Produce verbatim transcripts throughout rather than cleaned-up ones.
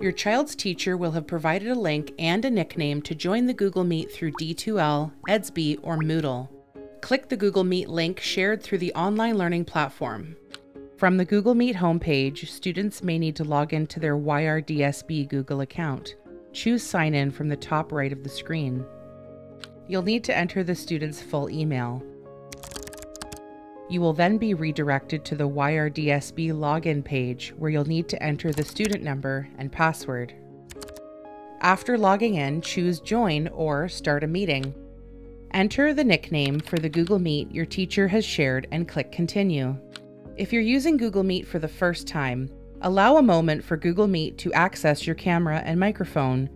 Your child's teacher will have provided a link and a nickname to join the Google Meet through D two L, Y R D S B, or Moodle. Click the Google Meet link shared through the online learning platform. From the Google Meet homepage, students may need to log into their Y R D S B Google account. Choose Sign In from the top right of the screen. You'll need to enter the student's full email. You will then be redirected to the Y R D S B login page where you'll need to enter the student number and password. After logging in, choose Join or Start a Meeting. Enter the nickname for the Google Meet your teacher has shared and click Continue. If you're using Google Meet for the first time, allow a moment for Google Meet to access your camera and microphone.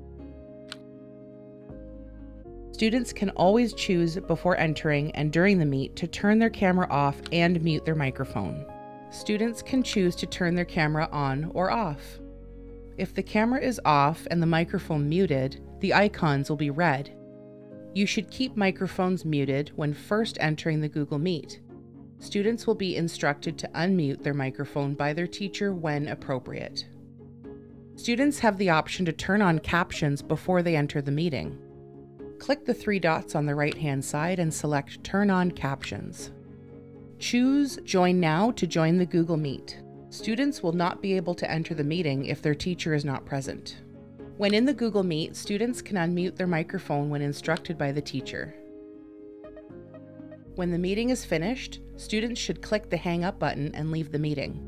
Students can always choose before entering and during the meet to turn their camera off and mute their microphone. Students can choose to turn their camera on or off. If the camera is off and the microphone muted, the icons will be red. You should keep microphones muted when first entering the Google Meet. Students will be instructed to unmute their microphone by their teacher when appropriate. Students have the option to turn on captions before they enter the meeting. Click the three dots on the right-hand side and select Turn on Captions. Choose Join Now to join the Google Meet. Students will not be able to enter the meeting if their teacher is not present. When in the Google Meet, students can unmute their microphone when instructed by the teacher. When the meeting is finished, students should click the Hang Up button and leave the meeting.